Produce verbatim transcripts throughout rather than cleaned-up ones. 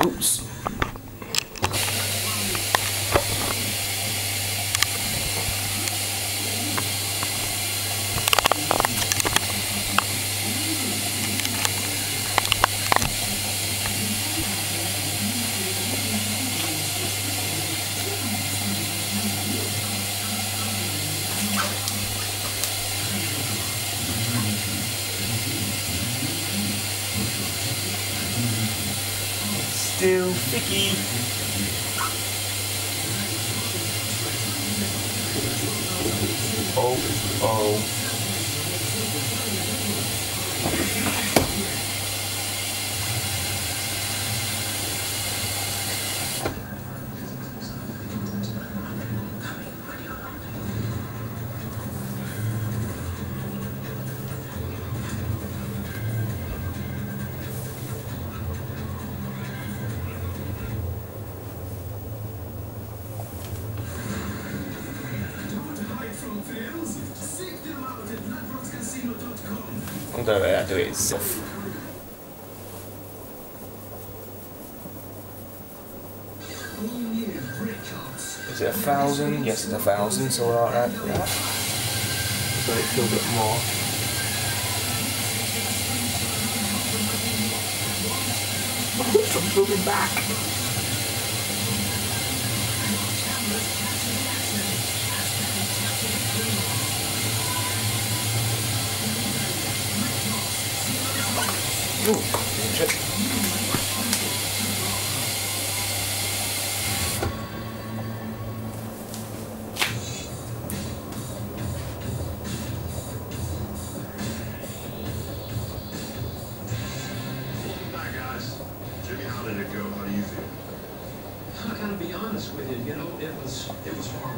Oops. Still sticky. Oh, oh. I'm gonna let that do it itself. Is it a thousand? Yes, it's a thousand, so we're alright for that. So it feels a bit more. I'm moving back. Ooh, shit. Hi guys. Jimmy, how did it go? How do you feel? I gotta be honest with you, you know, it was it was horrible.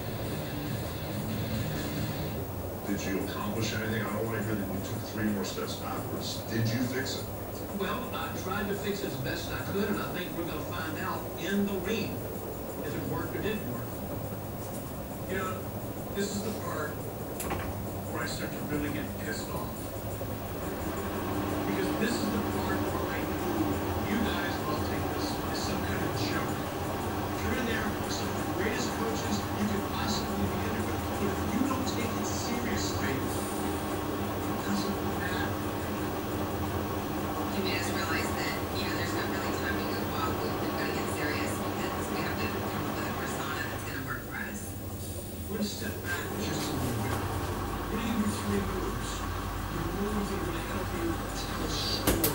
Did you accomplish anything? I don't want to hear that you took three more steps backwards. Did you fix it? Well, I tried to fix it as best I could, and I think we're gonna find out in the ring if it worked or didn't work. You know, this is the part where I start to really get pissed off. Because this is the part where I you guys all take this as some kind of joke. You're in there with some of the greatest coaches you could possibly be in there with, but if you don't take it seriously, it doesn't matter. You made us realize that, you know, there's not really time to goof off. We've got to get serious because we have to come up with a persona that's going to work for us. We're going to step back just a little bit. We're going to give you three moves. The moves that are going to help you tell a story.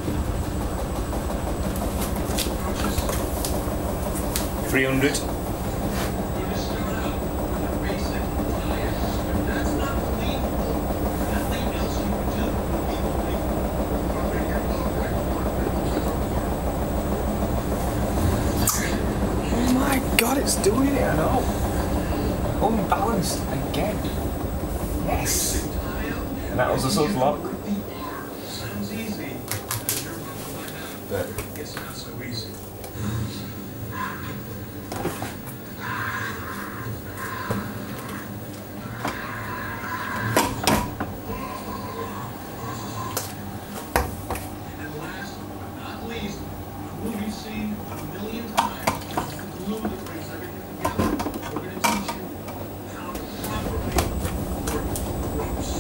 Coaches, three hundred. you're going to start out with a basic diet. If that's not believable, nothing else you can do will be believable. We're going to get all right. Oh my god, it's doing it, I know. Unbalanced again. Yes. And that was a sub lock. Sounds easy. But It's not so easy. And last but not least, a movie you've seen a million times, the glue that brings everything together. We're going to teach you how to properly work ropes.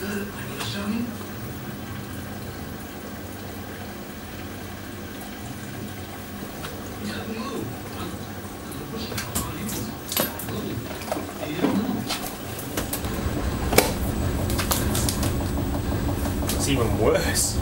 It's even worse.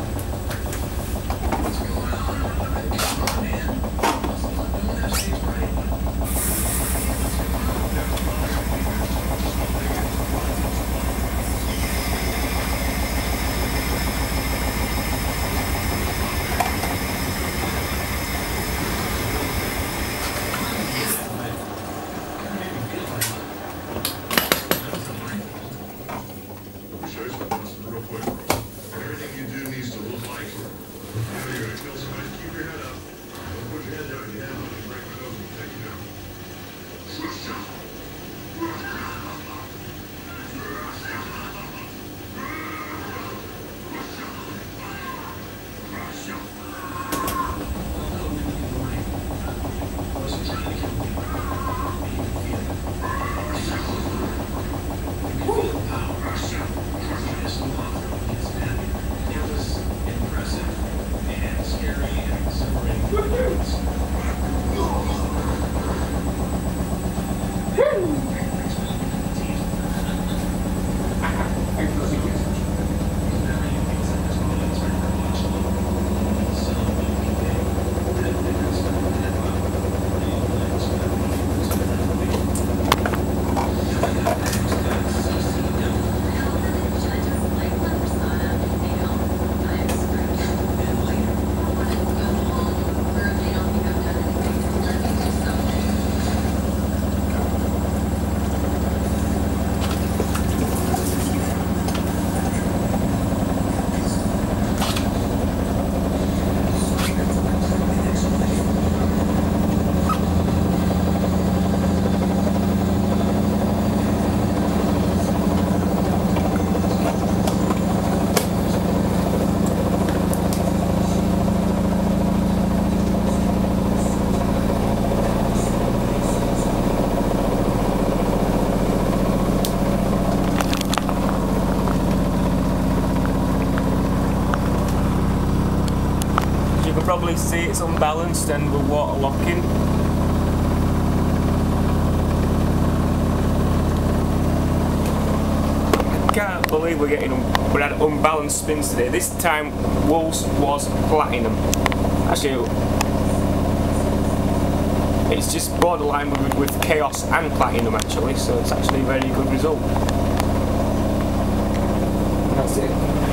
Probably see it's unbalanced and we're water locking. I can't believe we're getting un we had unbalanced spins today. This time Wolves was platinum. Actually, it's just borderline with, with chaos and platinum actually, so it's actually a very good result. And that's it.